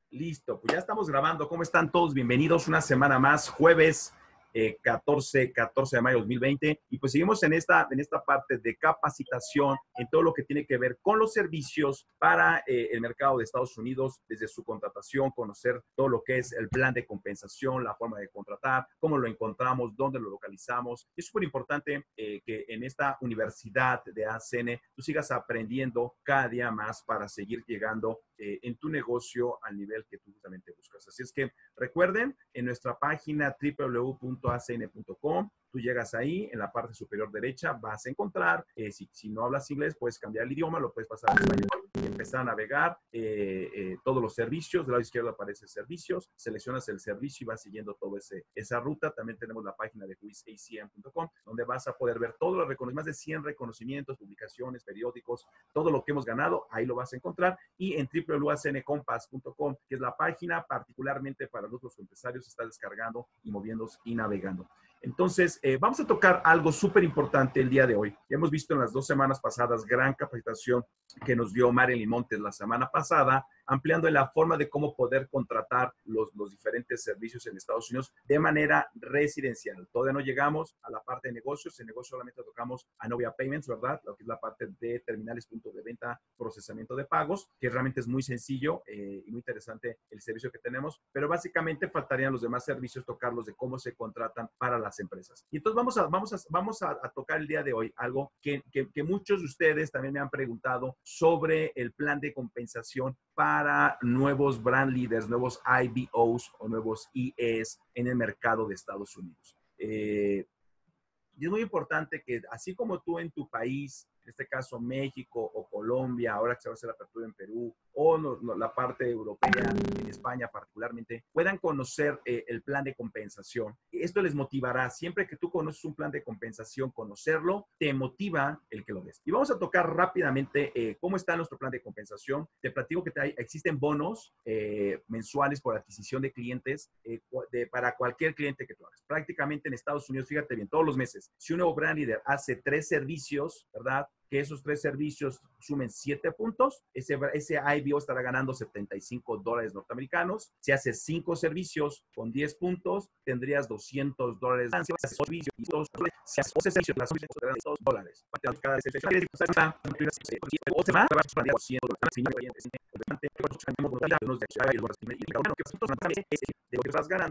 Listo, pues ya estamos grabando. ¿Cómo están todos? Bienvenidos una semana más, jueves 14 de mayo de 2020. Y pues seguimos en esta parte de capacitación en todo lo que tiene que ver con los servicios para el mercado de Estados Unidos, desde su contratación, conocer todo lo que es el plan de compensación, la forma de contratar, cómo lo encontramos, dónde lo localizamos. Y es súper importante que en esta universidad de ACN tú sigas aprendiendo cada día más para seguir llegando en tu negocio al nivel que tú justamente buscas. Así es que recuerden, en nuestra página www.acn.com, tú llegas ahí, en la parte superior derecha vas a encontrar, si no hablas inglés, puedes cambiar el idioma, lo puedes pasar a español y empezar a navegar todos los servicios. Del lado izquierdo aparece servicios, seleccionas el servicio y vas siguiendo toda esa ruta. También tenemos la página de wizacn.com, donde vas a poder ver todos los reconocimientos, más de 100 reconocimientos, publicaciones, periódicos, todo lo que hemos ganado, ahí lo vas a encontrar. Y en www.acncompass.com, que es la página particularmente para los empresarios, está descargando y moviéndose y navegando. Entonces, vamos a tocar algo súper importante el día de hoy. Ya hemos visto en las 2 semanas pasadas gran capacitación que nos dio Marilyn Montes la semana pasada, ampliando la forma de cómo poder contratar los diferentes servicios en Estados Unidos de manera residencial. Todavía no llegamos a la parte de negocios. En negocio solamente tocamos a Novia Payments, ¿verdad? Lo que es la parte de terminales, punto de venta, procesamiento de pagos, que realmente es muy sencillo y muy interesante el servicio que tenemos, pero básicamente faltarían los demás servicios, tocarlos de cómo se contratan para las empresas. Y entonces vamos a tocar el día de hoy algo que muchos de ustedes también me han preguntado sobre el plan de compensación para nuevos brand leaders, nuevos IBOs o nuevos ES en el mercado de Estados Unidos. Y es muy importante que, así como tú en tu país, en este caso México o Colombia, ahora que se va a hacer la apertura en Perú, o la parte europea, en España particularmente, puedan conocer el plan de compensación. Esto les motivará. Siempre que tú conoces un plan de compensación, conocerlo, te motiva el que lo des. Y vamos a tocar rápidamente cómo está nuestro plan de compensación. Te platico que existen bonos mensuales por adquisición de clientes para cualquier cliente que tú hagas. Prácticamente en Estados Unidos, fíjate bien, todos los meses, si un nuevo brand leader hace 3 servicios, ¿verdad?, que esos 3 servicios sumen 7 puntos, ese IBO estará ganando $75 norteamericanos. Si haces 5 servicios con 10 puntos, tendrías $200. Si haces 8 servicios, si haces 11 servicios, las servicios tendrán $2. Cada servicio de lo que estás ganando,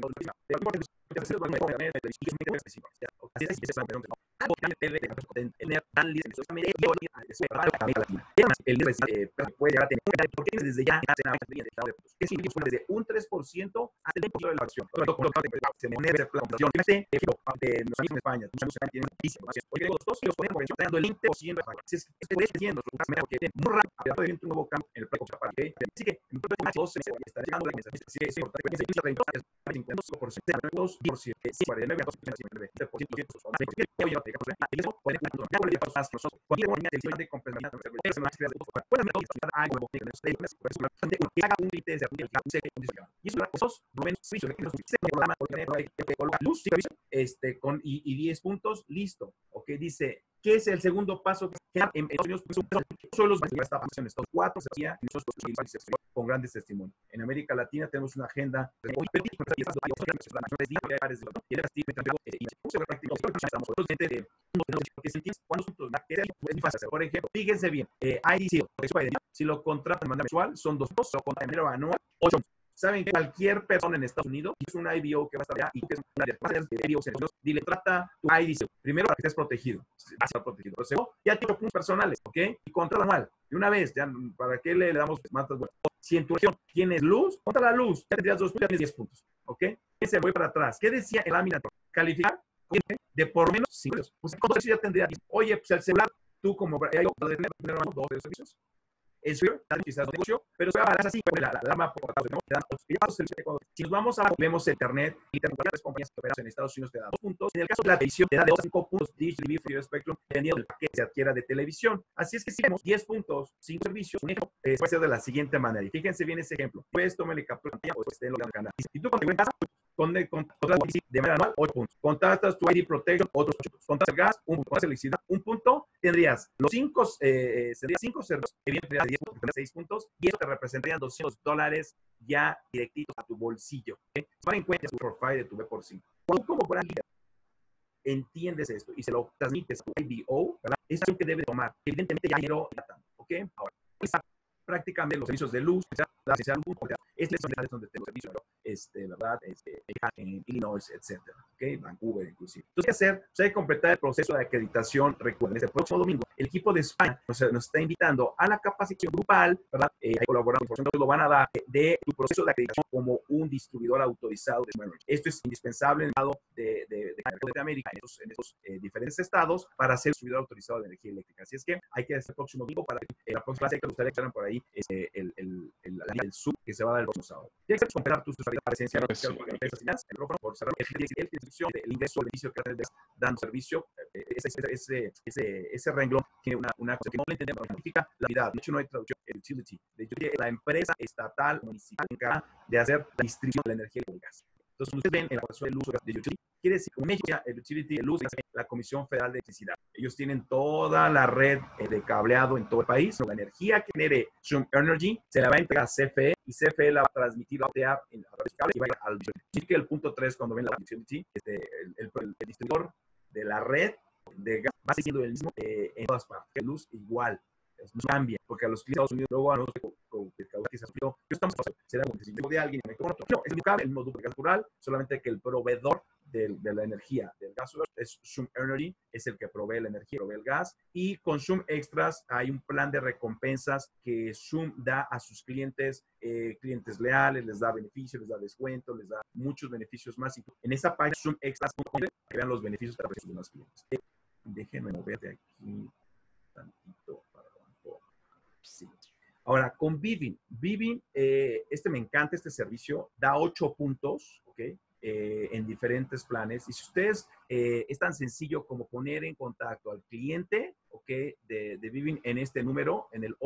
puede llegar a tener porque desde ya que significa desde un 3% hasta el 20% de la acción. Se me une la planificación. De los amigos en España, tus amigos tienen porque los dos los ponemos dando el 20% de la es creciendo porque muy rápido de un nuevo cambio en el precio para que así que en 12 meses está llegando la mensaje. Así que es importante que se 50% de 2%, 49 y 10 puntos, listo. Ok, dice, ¿qué es el segundo paso? En Estados Unidos son los en estos 4 se hacía con grandes testimonios. En América Latina tenemos una agenda por ejemplo, fíjense bien, IDC, si lo contratan de manera mensual, son 2 puntos, o contratan de manera anual, 8 puntos. Saben que cualquier persona en Estados Unidos es un IBO que va a estar allá y que es una de IBOs en Estados Unidos, dile, trata tu IDC. Primero, para que estés protegido. Vas a estar protegido. Pero segundo, ya tiene puntos personales, ¿ok? Y contrata anual. De una vez, ya, ¿para qué le damos más? Bueno, si en tu región tienes luz, contra la luz, ya tendrías 2 puntos, ya tienes 10 puntos, ¿ok? Se voy para atrás. ¿Qué decía el lámina? Calificar de por menos 5 años. Pues con todo eso ya tendría 10. Oye, pues el celular, tú como de tener 2 servicios. Es quizás negocio, pero se va a así, la alarma por si nos vamos a vemos internet y las compañías que operan en Estados Unidos te da 2 puntos. En el caso de la televisión te da de 2 a 5 puntos Dish TV Free Spectrum, dependiendo del paquete que se adquiera de televisión. Así es que si vemos 10 puntos, 5 servicios, un ejemplo puede ser de la siguiente manera. Y fíjense bien ese ejemplo. Puedes tomarle captura de pantalla o esté en el canal. Y tú cuando cuentas contratas de manera anual, 8 puntos. Contratas tu ID Protection, otros 8 puntos. Contratas gas, 1 punto. Contratas electricidad, 1 punto. tendrías los 5 servicios, evidentemente 10 puntos, 6 puntos, y eso te representarían $200 ya directitos a tu bolsillo. ¿Okay? Para en cuenta tu profile de tu B por 5. Cuando tú como brand leader entiendes esto y se lo transmites a tu IBO, ¿verdad? Es algo que debe tomar. Evidentemente ya dinero, ¿ok? Ahora, prácticamente los servicios de luz, es donde tengo servicios, ¿verdad? En Illinois, etcétera, ¿ok? Vancouver, inclusive. Entonces, ¿qué hacer? Pues hay que completar el proceso de acreditación. Recuerden, este próximo domingo, el equipo de España nos está invitando a la capacitación grupal, ¿verdad? Hay colaborado, por ejemplo, lo van a dar de tu proceso de acreditación como un distribuidor autorizado de Smart Energy. Esto es indispensable en el lado de América, en estos diferentes estados, para ser distribuidor autorizado de energía eléctrica. Así es que hay que hacer el próximo domingo para la próxima clase que me gustaría que por ahí la línea del Zoom que se va a dar el próximo sábado. Tienes que comprar tus presencia en el micrófono por cerrar el ingreso al beneficio que estás dando servicio. Ese renglón tiene una cosa que no le entendemos, significa la unidad. De hecho, no hay traducción en utility. De hecho, la empresa estatal municipal encargada de hacer la distribución de la energía y el gas. Entonces, como ustedes ven en la relación del uso de utility, quiere decir que México, el utility, el uso de la Comisión Federal de Electricidad. Ellos tienen toda la red de cableado en todo el país. La energía que genere Zoom Energy se la va a entregar a CFE y CFE la va a transmitir a través del cable y va a ir al utility. Así que el punto 3, cuando ven la utility, el distribuidor de la red de gas va siendo el mismo en todas partes. La luz igual. No cambia, porque a los clientes de Estados Unidos luego a nosotros que se afilió, estamos será un diseño de alguien con otro. No, es el mismo duplicado natural, solamente que el proveedor de la energía del gas es Zoom Energy, es el que provee la energía, provee el gas, y con Zoom Extras hay un plan de recompensas que Zoom da a sus clientes, clientes leales, les da beneficios, les da descuento, les da muchos beneficios más. En esa página Zoom Extras, que vean los beneficios para los demás clientes. Déjenme mover de aquí tantito para abajo. Sí. Ahora, con Vivint. Vivint, me encanta este servicio, da 8 puntos, ¿ok? En diferentes planes. Y si ustedes, es tan sencillo como poner en contacto al cliente, ¿ok? De Vivint en este número, en el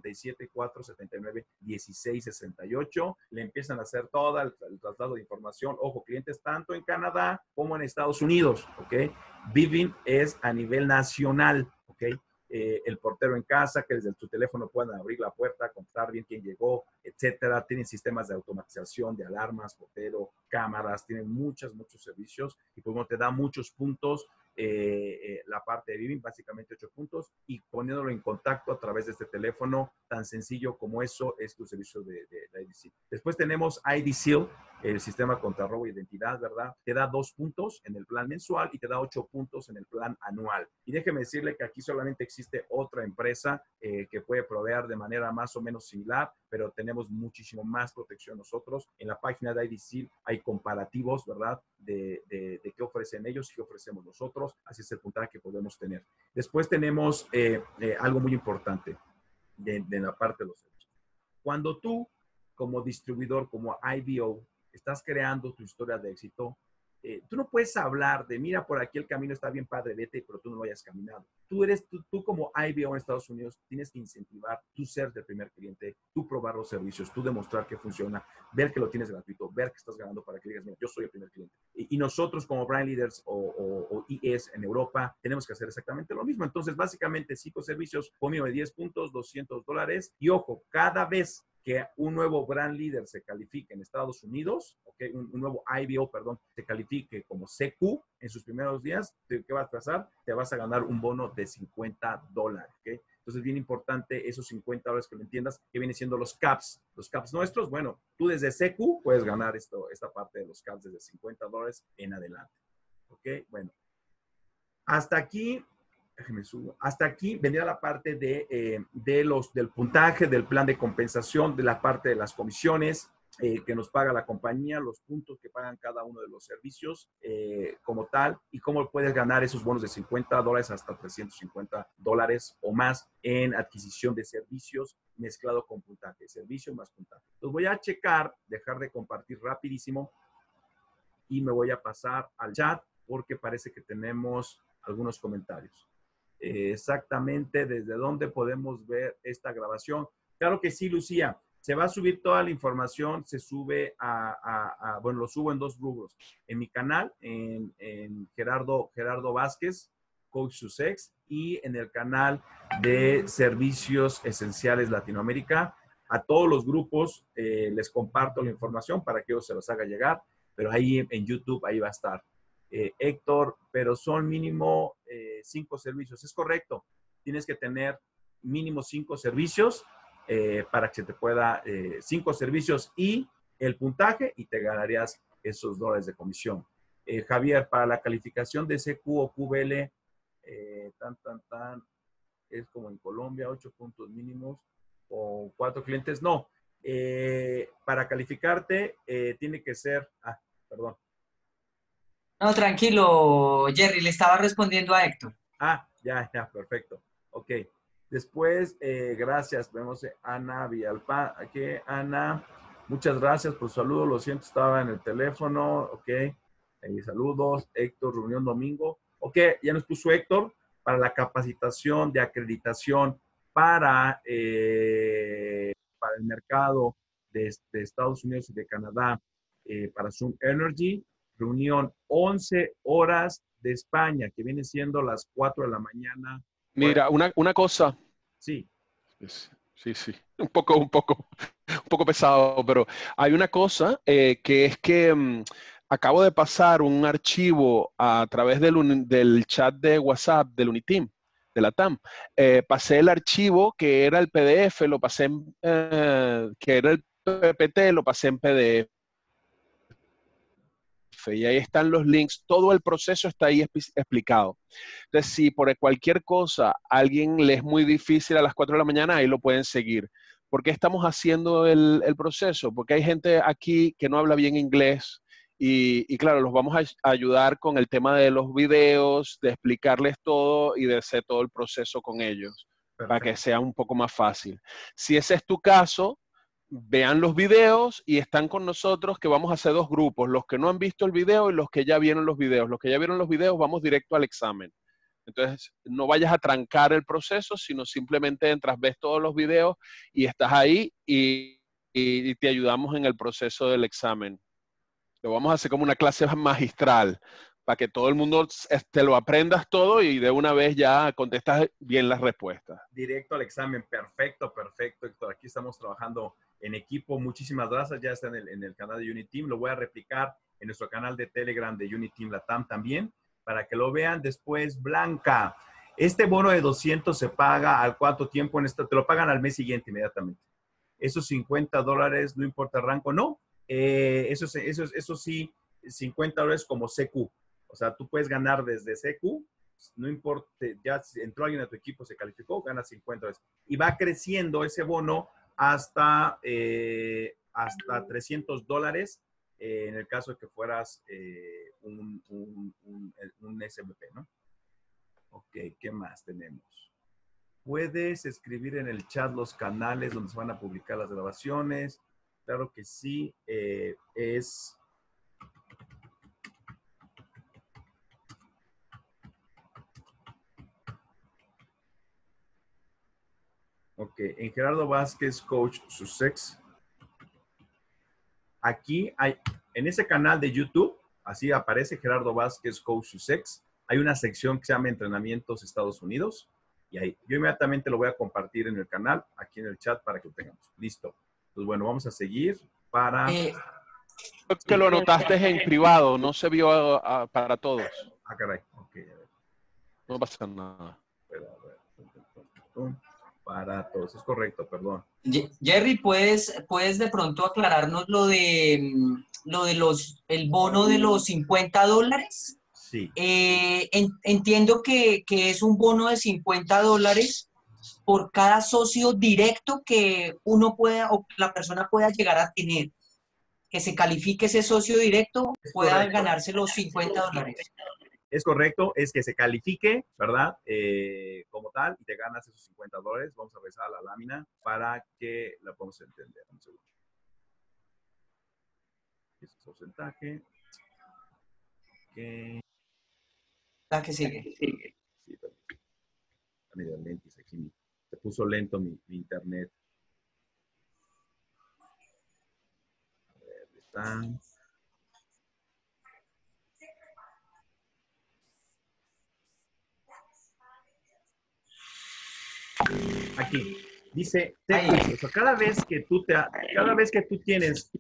877-479-1668. Le empiezan a hacer todo el traslado de información. Ojo, clientes tanto en Canadá como en Estados Unidos, ¿ok? Vivint es a nivel nacional, ¿ok? El portero en casa, que desde tu teléfono puedan abrir la puerta, contar bien quién llegó, etcétera. Tienen sistemas de automatización, de alarmas, portero, cámaras, tienen muchos servicios y pues te da muchos puntos. La parte de Vivint, básicamente 8 puntos, y poniéndolo en contacto a través de este teléfono, tan sencillo como eso es tu servicio de IDC. Después tenemos IDSeal, el sistema contra robo de identidad, ¿verdad? Te da 2 puntos en el plan mensual y te da 8 puntos en el plan anual. Y déjeme decirle que aquí solamente existe otra empresa que puede proveer de manera más o menos similar, pero tenemos muchísimo más protección nosotros. En la página de IDC hay comparativos, ¿verdad? De qué ofrecen ellos y qué ofrecemos nosotros. Así es el puntaje que podemos tener. Después tenemos algo muy importante de la parte de los servicios. Cuando tú, como distribuidor, como IBO, estás creando tu historia de éxito, tú no puedes hablar de, mira, por aquí el camino está bien padre, vete, pero tú no lo hayas caminado. Tú como IBO en Estados Unidos tienes que incentivar, tú ser el primer cliente, tú probar los servicios, tú demostrar que funciona, ver que lo tienes gratuito, ver que estás ganando para que digas, mira, yo soy el primer cliente. Y nosotros como Brand Leaders o IES en Europa tenemos que hacer exactamente lo mismo. Entonces, básicamente, 5 servicios, conmigo de 10 puntos, $200. Y ojo, cada vez que un nuevo brand leader se califique en Estados Unidos, ¿okay? un nuevo IBO, perdón, se califique como CQ en sus primeros días, ¿qué va a pasar? Te vas a ganar un bono de $50, ¿ok? Entonces, bien importante esos $50 que lo entiendas, que vienen siendo los caps. Los caps nuestros, bueno, tú desde CQ puedes ganar esta parte de los caps desde $50 en adelante, ¿ok? Bueno, hasta aquí... Déjeme subo. Hasta aquí vendría la parte del puntaje, del plan de compensación, de la parte de las comisiones que nos paga la compañía, los puntos que pagan cada uno de los servicios como tal, y cómo puedes ganar esos bonos de $50 hasta $350 o más en adquisición de servicios mezclado con puntaje, servicio más puntaje. Entonces voy a checar, dejar de compartir rapidísimo y me voy a pasar al chat porque parece que tenemos algunos comentarios. Exactamente desde dónde podemos ver esta grabación. Claro que sí, Lucía. Se va a subir toda la información, se sube bueno, lo subo en 2 rubros. En mi canal, en Gerardo Vázquez, Coach Sussex, y en el canal de Servicios Esenciales Latinoamérica. A todos los grupos les comparto la información para que ellos se los haga llegar, pero ahí en YouTube, ahí va a estar. Héctor, pero son mínimo 5 servicios. Es correcto, tienes que tener mínimo 5 servicios para que se te pueda 5 servicios y el puntaje y te ganarías esos dólares de comisión. Javier, para la calificación de CQ o QBL, es como en Colombia, 8 puntos mínimos o 4 clientes. No, para calificarte tiene que ser, perdón. No, tranquilo, Jerry, le estaba respondiendo a Héctor. Ya, perfecto. Ok. Después, gracias. Vemos Ana Villalpá. Aquí, Ana, muchas gracias por su saludo. Lo siento, estaba en el teléfono. Ok. Saludos. Héctor, reunión domingo. Ok, ya nos puso Héctor para la capacitación de acreditación para el mercado de Estados Unidos y de Canadá para Zoom Energy. Reunión 11 horas de España, que viene siendo las 4 de la mañana. Mira, una cosa. Sí. Sí. Un poco pesado, pero hay una cosa que es que acabo de pasar un archivo a través del chat de WhatsApp del Uniteam, de la TAM. Pasé el archivo que era el PDF, lo pasé que era el PPT, lo pasé en PDF. Y ahí están los links, todo el proceso está ahí explicado. Entonces, si por cualquier cosa a alguien le es muy difícil a las 4 de la mañana, ahí lo pueden seguir. ¿Por qué estamos haciendo el proceso? Porque hay gente aquí que no habla bien inglés y claro, los vamos a ayudar con el tema de los videos, de explicarles todo y de hacer todo el proceso con ellos. Perfecto. Para que sea un poco más fácil. Si ese es tu caso, vean los videos y están con nosotros, que vamos a hacer 2 grupos, los que no han visto el video y los que ya vieron los videos. Los que ya vieron los videos vamos directo al examen. Entonces, no vayas a trancar el proceso, sino simplemente entras, ves todos los videos y estás ahí y te ayudamos en el proceso del examen. Lo vamos a hacer como una clase magistral, para que todo el mundo te lo aprendas todo y de una vez ya contestas bien las respuestas. Directo al examen, perfecto, Héctor. Aquí estamos trabajando en equipo. Muchísimas gracias, ya está en el canal de Uniteam. Lo voy a replicar en nuestro canal de Telegram de Uniteam Latam también, para que lo vean. Después, Blanca, este bono de 200 se paga ¿al cuánto tiempo? Te lo pagan al mes siguiente inmediatamente. Esos $50, no importa el rango, no. Eso sí, $50 como CQ. O sea, tú puedes ganar desde CQ, no importa, ya entró alguien a tu equipo, se calificó, gana $50. Y va creciendo ese bono hasta $300 en el caso de que fueras un SMP, ¿no? Ok, ¿qué más tenemos? Puedes escribir en el chat los canales donde se van a publicar las grabaciones. Claro que sí, es... Ok, en Gerardo Vázquez, Coach Sussex. Aquí hay, en ese canal de YouTube, así aparece Gerardo Vázquez, Coach Sussex. Hay una sección que se llama Entrenamientos Estados Unidos. Y ahí, yo inmediatamente lo voy a compartir en el canal, aquí en el chat, para que lo tengamos. Listo. Pues bueno, vamos a seguir para... Creo que lo anotaste en privado, no se vio para todos. Caray. Ok, a ver. No pasa nada. Para todos, es correcto, perdón. Jerry, ¿puedes de pronto aclararnos lo de el bono de los $50? Sí. Entiendo que es un bono de $50 por cada socio directo que uno pueda o la persona pueda llegar a tener. Que se califique ese socio directo pueda ganarse los $50. Es correcto, es que se califique, ¿verdad? Como tal, y te ganas esos $50. Vamos a revisar la lámina para que la podamos entender. Un segundo. Este es porcentaje. Okay. La que sigue. Sí, lentes aquí. Se puso lento mi internet. A ver, está. Aquí. Dice, Ahí. o sea, cada vez que tú tienes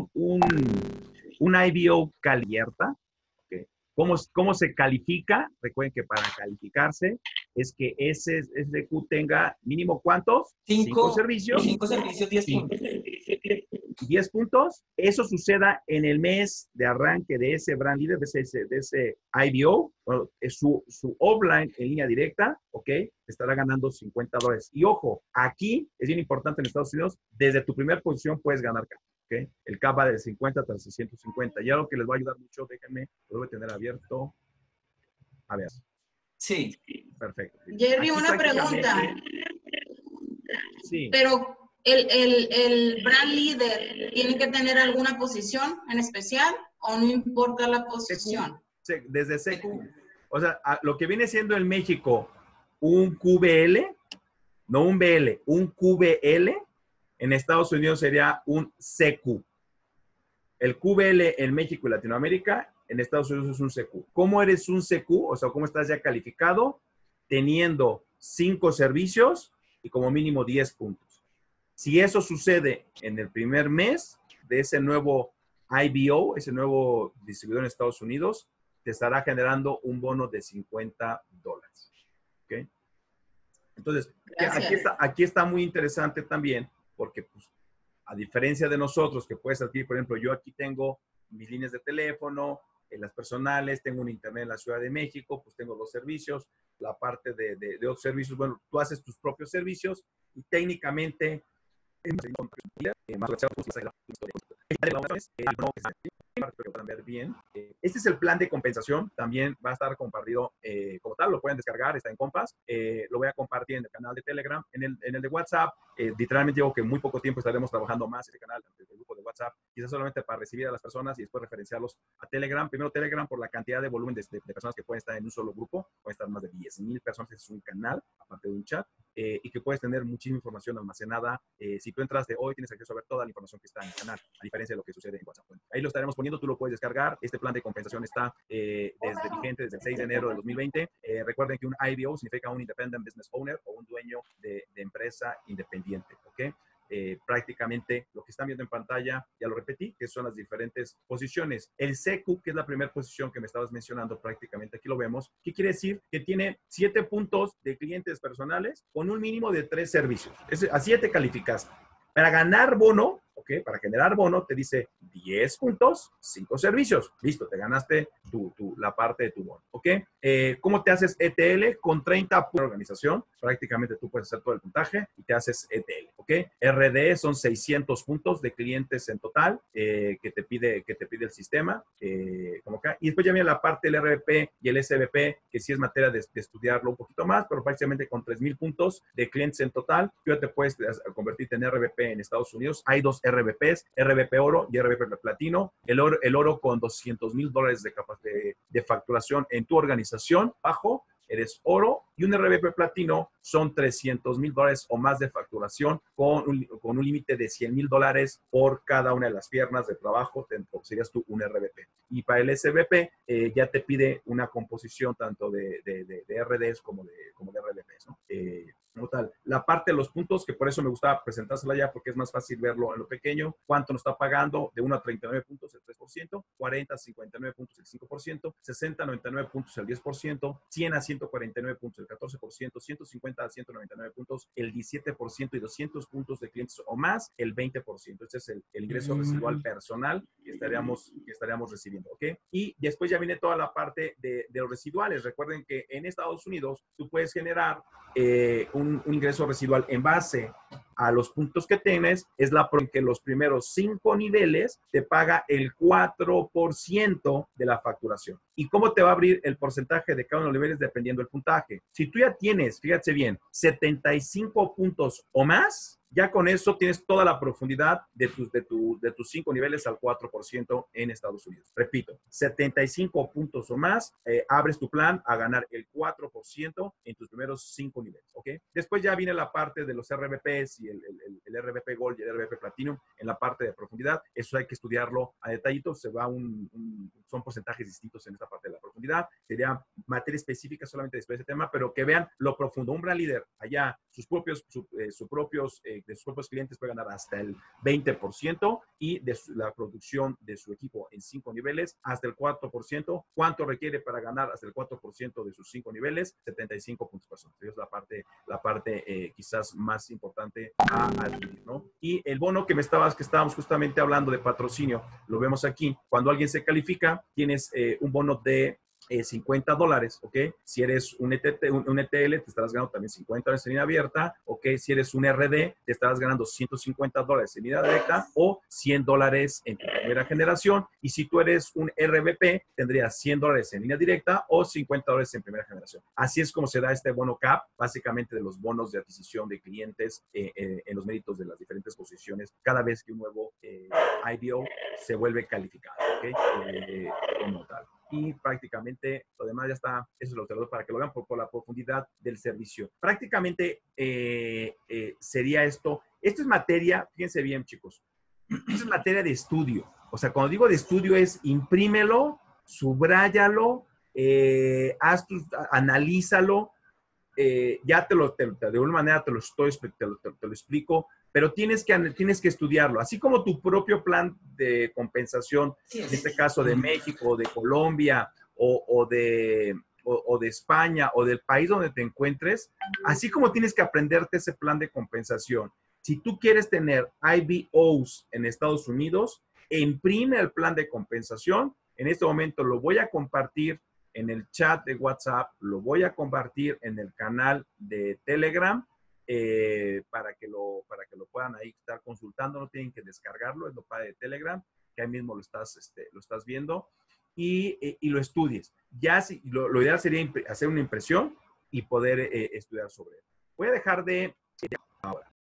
un IBO calienta, ¿okay? ¿Cómo se califica? Recuerden que para calificarse es que ese SQ tenga mínimo ¿cuántos? 5 servicios. 5 servicios, 10 puntos. 10 puntos. Eso suceda en el mes de arranque de ese brand leader, de ese IBO. Bueno, es su offline en línea directa, ¿ok? Estará ganando $50. Y ojo, aquí es bien importante en Estados Unidos, desde tu primera posición puedes ganar CAP. ¿Okay? El CAP va de 50 hasta 650. Y algo que les va a ayudar mucho, déjenme, lo voy a tener abierto. A ver. Sí. Perfecto. Jerry, Aquí una pregunta. Sí. Pero el brand leader tiene que tener alguna posición en especial o no importa la posición. Desde CQ. O sea, lo que viene siendo en México un QBL, no un BL, un QBL, en Estados Unidos sería un CQ. El QBL en México y Latinoamérica, en Estados Unidos es un CQ. ¿Cómo eres un CQ? O sea, ¿cómo estás ya calificado? Teniendo 5 servicios y como mínimo 10 puntos. Si eso sucede en el primer mes de ese nuevo IBO, ese nuevo distribuidor en Estados Unidos, te estará generando un bono de $50. ¿Ok? Entonces, aquí está muy interesante también, porque pues, a diferencia de nosotros, que puedes adquirir, por ejemplo, yo aquí tengo mis líneas de teléfono, las personales, tengo un internet en la Ciudad de México, pues tengo 2 servicios, la parte de otros servicios, bueno, tú haces tus propios servicios y técnicamente que puedan ver bien. Este es el plan de compensación, también va a estar compartido como tal, lo pueden descargar, está en Compass, lo voy a compartir en el canal de Telegram, en el de WhatsApp, literalmente digo que en muy poco tiempo estaremos trabajando más ese canal, el grupo de WhatsApp, quizás solamente para recibir a las personas y después referenciarlos a Telegram. Primero Telegram por la cantidad de volumen de personas que pueden estar en un solo grupo, pueden estar más de 10,000 personas, es un canal, aparte de un chat, y que puedes tener muchísima información almacenada. Si tú entras de hoy, tienes acceso a ver toda la información que está en el canal, a diferencia de lo que sucede en WhatsApp. Bueno, ahí lo estaremos poniendo, tú lo puedes descargar. Este plan de compensación está vigente desde el 6 de enero de 2020. Recuerden que un IBO significa un Independent Business Owner o un dueño de empresa independiente, ¿ok? Prácticamente lo que están viendo en pantalla, ya lo repetí, que son las diferentes posiciones. El CQ, que es la primera posición que me estabas mencionando, prácticamente aquí lo vemos. ¿Qué quiere decir? Que tiene 7 puntos de clientes personales con un mínimo de 3 servicios. Así ya te calificaste. Para ganar bono, ¿ok? Para generar bono, te dice 10 puntos, 5 servicios. Listo, te ganaste la parte de tu bono, ¿ok? ¿Cómo te haces ETL? Con 30 puntos de organización, prácticamente tú puedes hacer todo el puntaje y te haces ETL, ¿ok? RD son 600 puntos de clientes en total que te pide el sistema, como acá. Y después ya viene la parte del RVP y el SVP, que sí es materia de estudiarlo un poquito más, pero prácticamente con 3,000 puntos de clientes en total, tú ya te puedes convertirte en RVP en Estados Unidos. Hay 2 RVPs, RVP Oro y RVP Platino. El oro con $200,000 de facturación en tu organización, bajo, eres oro, y un RVP Platino son $300,000 o más de facturación con un límite de $100,000 por cada una de las piernas de trabajo, serías tú un RVP. Y para el SVP ya te pide una composición tanto de RDs como de RVPs, ¿no? Como tal. La parte de los puntos, que por eso me gusta presentársela ya, porque es más fácil verlo en lo pequeño. ¿Cuánto nos está pagando? De 1 a 39 puntos, el 3%, 40 a 59 puntos, el 5%, 60 a 99 puntos, el 10%, 100 a 149 puntos, el 14%, 150 a 199 puntos, el 17%, y 200 puntos de clientes o más, el 20%. Este es el ingreso residual personal que estaríamos recibiendo, ¿ok? Y después ya viene toda la parte de los residuales. Recuerden que en Estados Unidos tú puedes generar un ingreso residual en base a los puntos que tienes, es la que los primeros 5 niveles te paga el 4% de la facturación. ¿Y cómo te va a abrir el porcentaje de cada uno de los niveles dependiendo del puntaje? Si tú ya tienes, fíjate bien, 75 puntos o más, Ya con eso tienes toda la profundidad de tus 5 niveles al 4% en Estados Unidos. Repito, 75 puntos o más, abres tu plan a ganar el 4% en tus primeros 5 niveles, ¿ok? Después ya viene la parte de los RVPs y el RVP Gold y el RVP Platinum en la parte de profundidad. Eso hay que estudiarlo a detallito. Son porcentajes distintos en esta parte de la profundidad. Sería materia específica solamente después de ese tema, pero que vean lo profundo. Un brand leader allá, de sus propios clientes puede ganar hasta el 20% y de la producción de su equipo en 5 niveles hasta el 4%. ¿Cuánto requiere para ganar hasta el 4% de sus 5 niveles? 75 puntos por ciento. Es la parte quizás más importante a adquirir, ¿no? Y el bono que estábamos justamente hablando de patrocinio, lo vemos aquí. Cuando alguien se califica, tienes un bono de $50, ¿ok? Si eres un ETL, te estarás ganando también $50 en línea abierta, ¿ok? Si eres un RD, te estarás ganando $150 en línea directa o $100 en tu primera generación. Y si tú eres un RVP, tendrías $100 en línea directa o $50 en primera generación. Así es como se da este bono CAP, básicamente de los bonos de adquisición de clientes en los méritos de las diferentes posiciones, cada vez que un nuevo IBO se vuelve calificado, ¿ok? Como tal. Y prácticamente lo demás ya está, eso lo doy para que lo vean por la profundidad del servicio. Prácticamente sería esto. Esto es materia, fíjense bien, chicos, esto es materia de estudio. O sea, cuando digo de estudio es imprímelo, subráyalo, analízalo. Ya de alguna manera te lo explico, pero tienes que estudiarlo. Así como tu propio plan de compensación, en este caso de México, de Colombia o de España o del país donde te encuentres, así como tienes que aprenderte ese plan de compensación. Si tú quieres tener IBOs en Estados Unidos, imprime el plan de compensación. En este momento lo voy a compartir en el chat de WhatsApp, lo voy a compartir en el canal de Telegram para que lo puedan ahí estar consultando. No tienen que descargarlo, es lo padre de Telegram, que ahí mismo lo estás viendo y lo estudies. Ya lo ideal sería hacer una impresión y poder estudiar sobre él. Voy a dejar de ahora.